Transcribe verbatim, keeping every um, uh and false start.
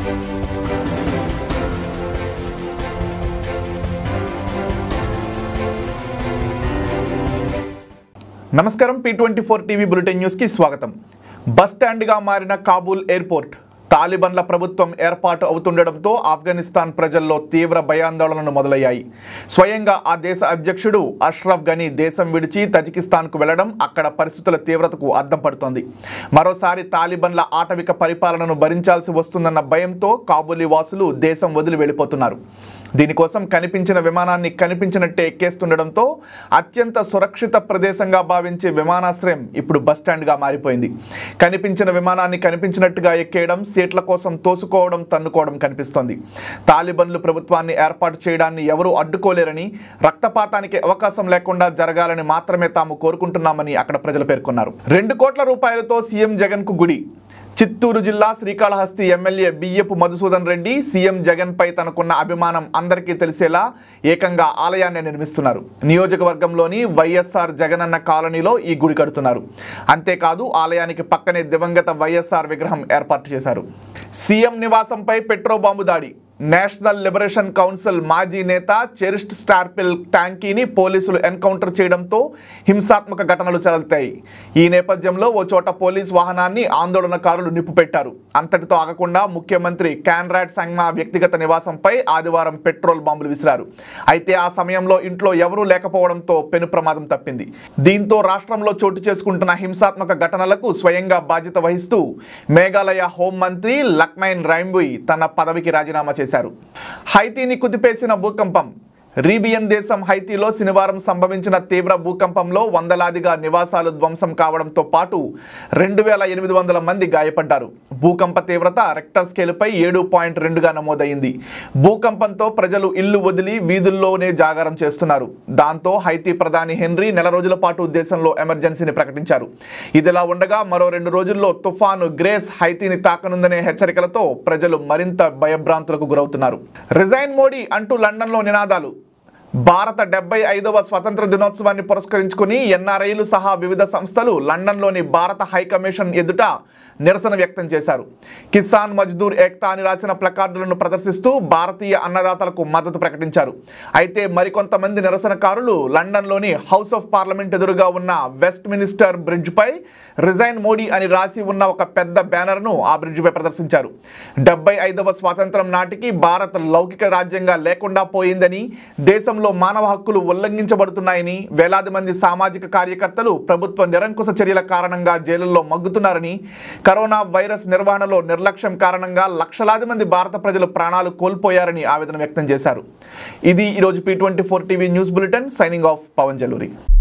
నమస్కారం P twenty four TV bulletin news కి స్వాగతం. బస్ స్టాండ్ గా మారిన కాబూల్ ఎయిర్పోర్ట్ తాలిబాన్ల ప్రభుత్వం ఏర్పాటు అవుతుండడంతో ఆఫ్ఘనిస్తాన్ ప్రజల్లో తీవ్ర భయాందోళనలు మొదలయ్యాయి. స్వయంగా ఆ దేశ అధ్యక్షుడు అష్రఫ్ గనీ దేశం విడిచి తజికిస్తాన్కు వెళ్లడం అక్కడ పరిస్థితుల తీవ్రతకు అద్దం పడుతోంది. మరోసారి తాలిబాన్ల ఆటవిక పరిపాలనను భరించాల్సి వస్తుందన్న భయంతో కాబూలీ వాసులు దేశం వదిలి వెళ్లిపోతున్నారు. దీనికోసం కనిపించిన విమానాన్ని కనిపించినట్టే ఎక్కేస్తుండడంతో అత్యంత సురక్షిత ప్రదేశంగా భావించే విమానాశ్రయం ఇప్పుడు బస్టాండ్గా మారిపోయింది. కనిపించిన విమానాన్ని కనిపించినట్టుగా ఎక్కేయడం, సీట్ల కోసం తోసుకోవడం, తన్నుకోవడం కనిపిస్తోంది. తాలిబాన్లు ప్రభుత్వాన్ని ఏర్పాటు చేయడాన్ని ఎవరూ అడ్డుకోలేరని, రక్తపాతానికి అవకాశం లేకుండా జరగాలని మాత్రమే తాము కోరుకుంటున్నామని అక్కడ ప్రజలు పేర్కొన్నారు. రెండు కోట్ల రూపాయలతో సీఎం జగన్ కు గుడి. చిత్తూరు జిల్లా శ్రీకాళహస్తి ఎమ్మెల్యే బియ్యపు మధుసూదన్ రెడ్డి సీఎం జగన్ పై తనకున్న అభిమానం అందరికీ తెలిసేలా ఏకంగా ఆలయాన్ని నిర్మిస్తున్నారు. నియోజకవర్గంలోని వైఎస్ఆర్ జగనన్న కాలనీలో ఈ గుడి కడుతున్నారు. అంతేకాదు ఆలయానికి పక్కనే దివంగత వైఎస్ఆర్ విగ్రహం ఏర్పాటు చేశారు. సీఎం నివాసంపై పెట్రో బాంబు దాడి. నేషనల్ లిబరేషన్ కౌన్సిల్ మాజీ నేత చెరిస్ట్ స్టార్పిల్ ట్యాంకీని పోలీసులు ఎన్కౌంటర్ చేయడంతో హింసాత్మక ఘటనలు చెలతాయి. ఈ నేపథ్యంలో ఓ చోట పోలీస్ వాహనాన్ని ఆందోళనకారులు నిప్పుపెట్టారు. అంతటితో ఆగకుండా ముఖ్యమంత్రి కాన్రాడ్ సంగ్మా వ్యక్తిగత నివాసంపై ఆదివారం పెట్రోల్ బాంబులు విసిరారు. అయితే ఆ సమయంలో ఇంట్లో ఎవరూ లేకపోవడంతో పెను ప్రమాదం తప్పింది. దీంతో రాష్ట్రంలో చోటు చేసుకుంటున్న హింసాత్మక ఘటనలకు స్వయంగా బాధ్యత వహిస్తూ మేఘాలయ హోంమంత్రి లక్మైన్ రైంబుయ్ తన పదవికి రాజీనామా చేశారు. హైతీని కుదిపేసిన భూకంపం. రీబియన్ దేశం హైతీలో శనివారం సంభవించిన తీవ్ర భూకంపంలో వందలాదిగా నివాసాలు ధ్వంసం కావడంతో పాటు రెండు వేల ఎనిమిది వందల మంది గాయపడ్డారు. భూకంప తీవ్రత రెక్టర్ స్కేలుపై ఏడు పాయింట్ రెండుగా నమోదైంది. భూకంపంతో ప్రజలు ఇల్లు వదిలి వీధుల్లోనే జాగారం చేస్తున్నారు. దాంతో హైతీ ప్రధాని హెన్రీ నెల రోజుల పాటు దేశంలో ఎమర్జెన్సీని ప్రకటించారు. ఇదిలా ఉండగా మరో రెండు రోజుల్లో తుఫాను గ్రేస్ హైతీని తాకనుందనే హెచ్చరికలతో ప్రజలు మరింత భయభ్రాంతులకు గురవుతున్నారు. రిజైన్ మోడీ అంటూ లండన్లో నినాదాలు. భారత డెబ్బై ఐదవ స్వతంత్ర దినోత్సవాన్ని పురస్కరించుకుని ఎన్ఆర్ఐలు సహా వివిధ సంస్థలు లండన్లోని భారత హైకమిషన్ ఎదుట నిరసన వ్యక్తం చేశారు. కిసాన్ మజ్దూర్ ఏక్తా అని రాసిన ప్లకార్డులను ప్రదర్శిస్తూ భారతీయ అన్నదాతలకు మద్దతు ప్రకటించారు. అయితే మరికొంతమంది నిరసనకారులు లండన్లోని హౌస్ ఆఫ్ పార్లమెంట్ ఎదురుగా ఉన్న వెస్ట్ మినిస్టర్ బ్రిడ్జ్పై రిజైన్ మోడీ అని రాసి ఉన్న ఒక పెద్ద బ్యానర్ను ఆ బ్రిడ్జ్పై ప్రదర్శించారు. డెబ్బై ఐదవ స్వాతంత్రం నాటికి భారత్ లౌకిక రాజ్యంగా లేకుండా పోయిందని, దేశంలో మానవ హక్కులు ఉల్లంఘించబడుతున్నాయని, వేలాది మంది సామాజిక కార్యకర్తలు ప్రభుత్వ నిరంకుశ చర్యల కారణంగా జైలుల్లో మగ్గుతున్నారని, కరోనా వైరస్ నిర్వహణలో నిర్లక్ష్యం కారణంగా లక్షలాది మంది భారత ప్రజలు ప్రాణాలు కోల్పోయారని ఆవేదన వ్యక్తం చేశారు. ఇది ఈరోజు P twenty four TV news bulletin. Signing off Pawan జలూరి.